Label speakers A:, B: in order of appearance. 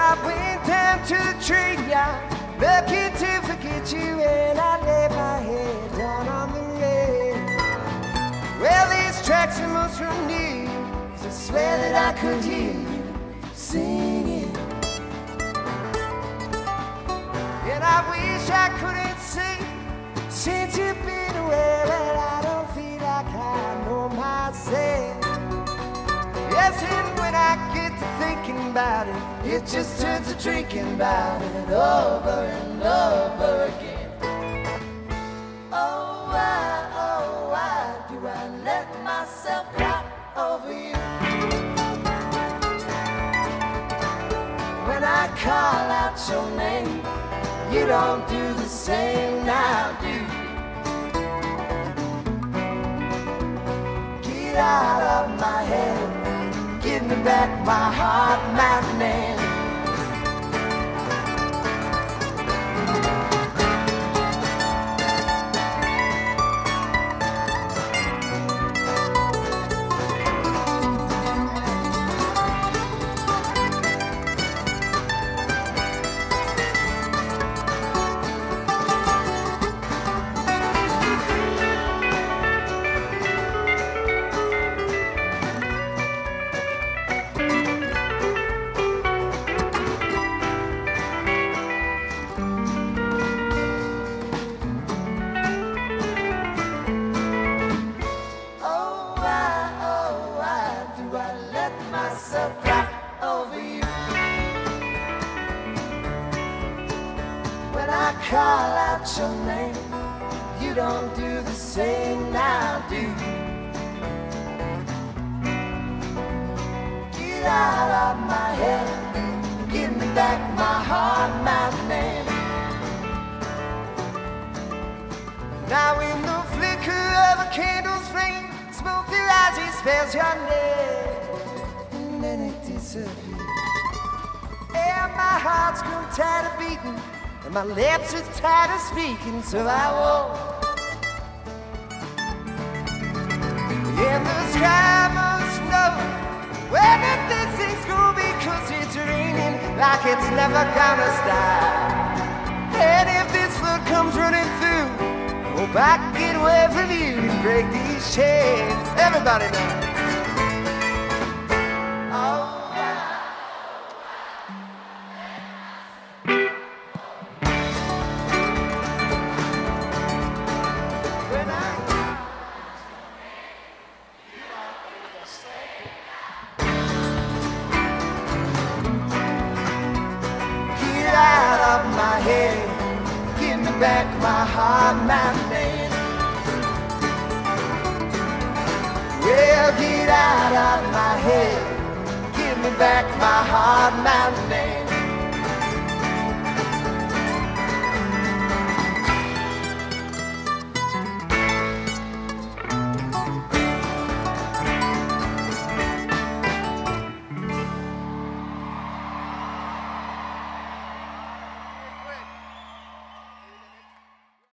A: I went down to the train yard, looking to forget you, and I laid my head down on the rail. Well, these tracks are most from near, 'cause I swear that I could hear you singing. And I wish I couldn't sing since you've been away. Well, I don't feel like I know myself. Yes, and when I get to thinking about it, it just turns to drinking about it over and over again. Oh, why do I let myself cry over you? When I call out your name, you don't do the same now, do you? Get out of my head, give me back my heart, my name. I call out your name, you don't do the same now, do you? Get out of my head, give me back my heart, my name. Now in the flicker of a candle's flame, smoke the eyes, he spells your name, and then it disappears. And my heart's grown tired of beating, and my lips are tired of speaking, so I won't. In the sky must know whether this thing's gonna be, 'cause it's raining like it's never gonna stop. And if this flood comes running through, I hope I can get away from you and break these chains. Everybody now. Out of my head, give me back my heart, my name. Well, get out of my head, give me back my heart, my name.